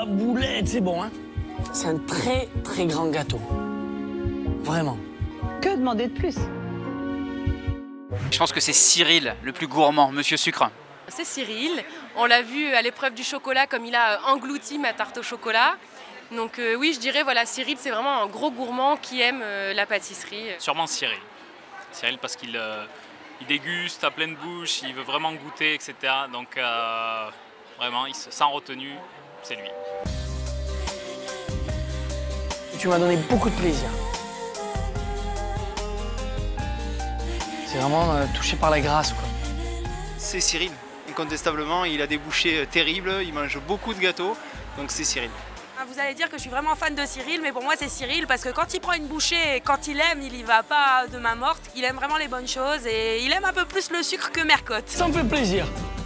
la boulette, c'est bon, hein. C'est un très, très grand gâteau. Vraiment. Que demander de plus? Je pense que c'est Cyril, le plus gourmand, Monsieur Sucre. C'est Cyril. On l'a vu à l'épreuve du chocolat, comme il a englouti ma tarte au chocolat. Donc oui, je dirais, voilà, Cyril, c'est vraiment un gros gourmand qui aime la pâtisserie. Sûrement Cyril. Cyril parce qu'il il déguste à pleine bouche, il veut vraiment goûter, etc. Donc vraiment, sans retenue, c'est lui. Tu m'as donné beaucoup de plaisir. C'est vraiment touché par la grâce, quoi. C'est Cyril, incontestablement, il a des bouchées terribles, il mange beaucoup de gâteaux, donc c'est Cyril. Vous allez dire que je suis vraiment fan de Cyril, mais pour moi c'est Cyril parce que quand il prend une bouchée et quand il aime, il y va pas de main morte. Il aime vraiment les bonnes choses et il aime un peu plus le sucre que Mercotte. Ça me fait plaisir.